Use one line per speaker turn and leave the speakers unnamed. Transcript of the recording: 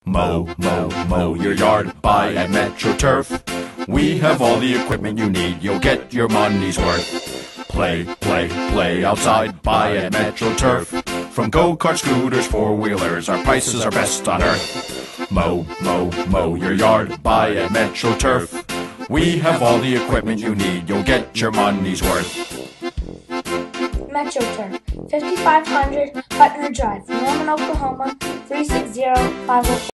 Mow, mow, mow your yard, buy at Metro Turf. We have all the equipment you need, you'll get your money's worth. Play, play, play outside, buy at Metro Turf. From go-kart scooters, four-wheelers, our prices are best on earth. Mow, mow, mow your yard, buy at Metro Turf. We have all the equipment you need, you'll get your money's worth.
Metro Turf, 5500 Putner Drive, Norman, Oklahoma, 36054.